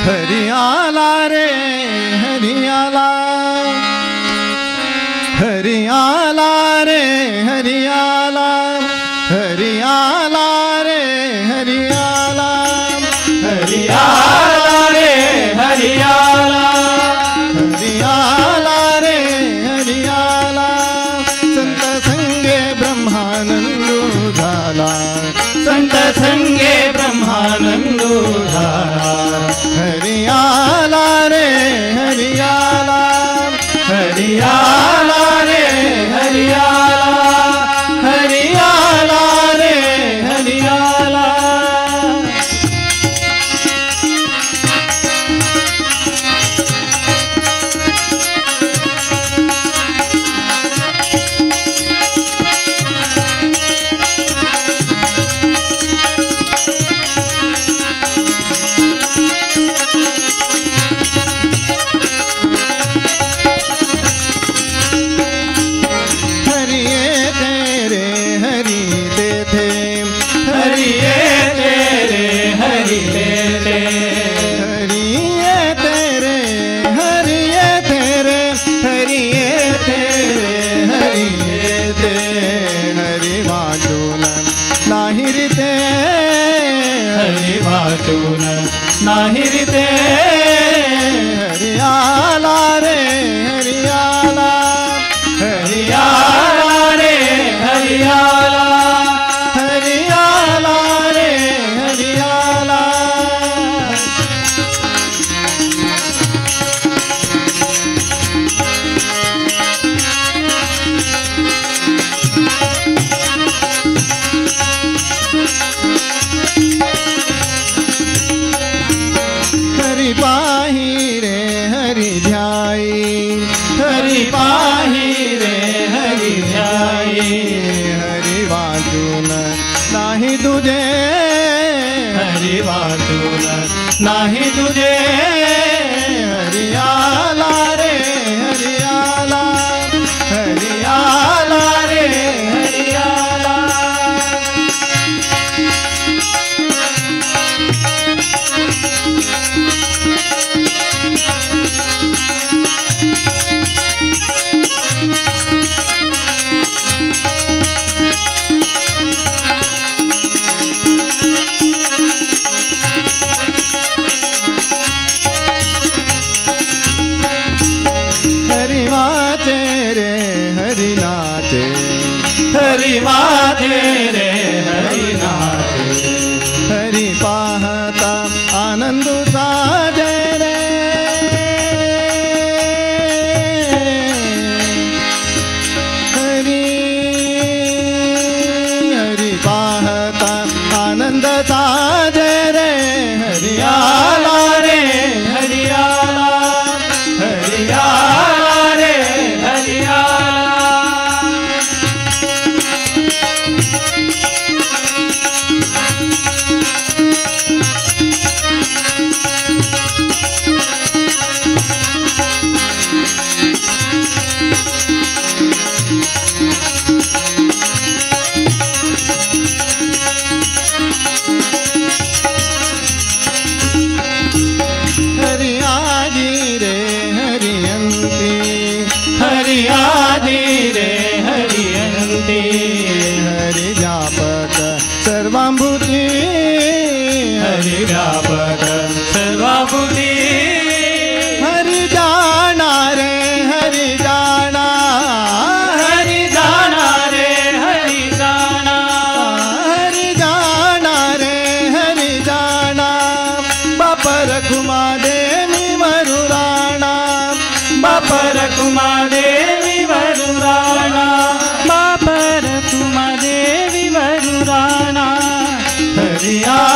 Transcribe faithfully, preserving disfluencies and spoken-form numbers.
हरियाला रे हरियाला, हरियाला रे हरियाला, हरियाला रे हरियाला, हरियाला रे हरियाला, हरियाला रे हरियाला, संत संगे ब्रह्मानंदो झाला, संत संगे ब्रह्मानंदो झाला, हरियाला रे हरियाला, हरियाला रे हरियाला, हरियाला रे हरियाला। नाही रीते हरियाला रे हरियाला, हरियाला रे हरियाला, हरियाला रे हरियाला। हरि पाही रे हरि ध्याई, हरि पाही रे हरि ध्याई, हरि वाचून नाही तुझे, हरि वाचून नाही तुझे, हरियाला रे हरियाला, हरियाला रे हरियाला। हरि वाचे रे हरि नाचे, हरि वाचे रे हरि नाचे, हरि पाहता आनंद साजे रे, हरि हरि पाहता आनंद साजे रे, हरियाला रे हरियाला, हरियाला रे हरियाला। हरि आदि रे हरियंती, हरि आदि रे हरियंती, हरि व्यापक सर्वांभूती, हरि व्यापक सर्वाभूती, हरि जाना रे हरि जाना, हरि जाना रे हरि जाना, हरि जाना रे हरि जाना, बाप रखुमा देवी मरुराणा, बाप रखुमा देवी वरुराणा, बाप रखुमा देवी वरुराणा, हरिया